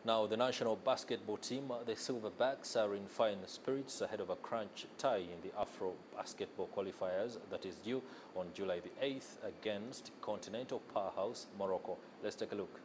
Now, the national basketball team, the Silverbacks, are in fine spirits ahead of a crunch tie in the Afro basketball qualifiers that is due on July the 8th against continental powerhouse Morocco. Let's take a look.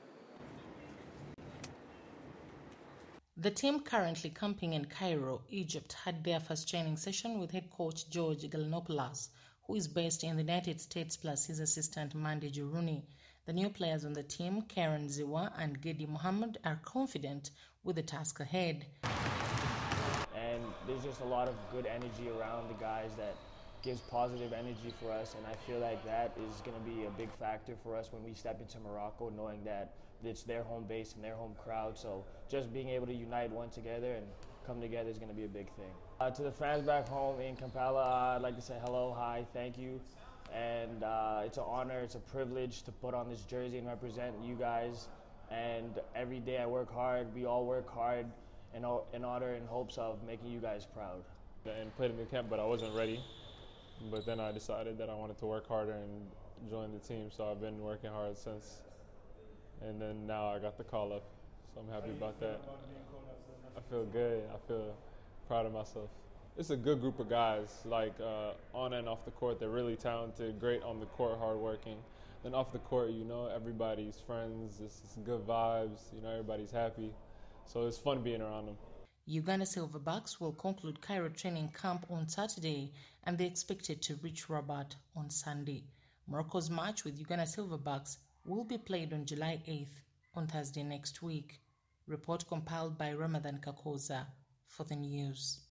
The team, currently camping in Cairo, Egypt, had their first training session with head coach George Gallinopoulos, who is based in the United States, plus his assistant Mandi Juruni. The new players on the team, Karen Ziwa and Gedi Mohammed, are confident with the task ahead. And there's just a lot of good energy around the guys that gives positive energy for us, and I feel like that is going to be a big factor for us when we step into Morocco, knowing that it's their home base and their home crowd. So just being able to unite one together and come together is going to be a big thing. To the fans back home in Kampala, I'd like to say hello, hi, thank you. And it's an honor, it's a privilege to put on this jersey and represent you guys. And every day I work hard, we all work hard in order in hopes of making you guys proud. And played in the camp, but I wasn't ready. But then I decided that I wanted to work harder and join the team, so I've been working hard since. And then now I got the call up, so I'm happy about that. I feel good. I feel proud of myself. It's a good group of guys, like on and off the court. They're really talented, great on the court, hardworking. Then off the court, you know, everybody's friends. It's good vibes. You know, everybody's happy. So it's fun being around them. Uganda Silverbacks will conclude Cairo training camp on Saturday, and they're expected to reach Rabat on Sunday. Morocco's match with Uganda Silverbacks will be played on July 8th on Thursday next week. Report compiled by Ramadan Kakoza for the news.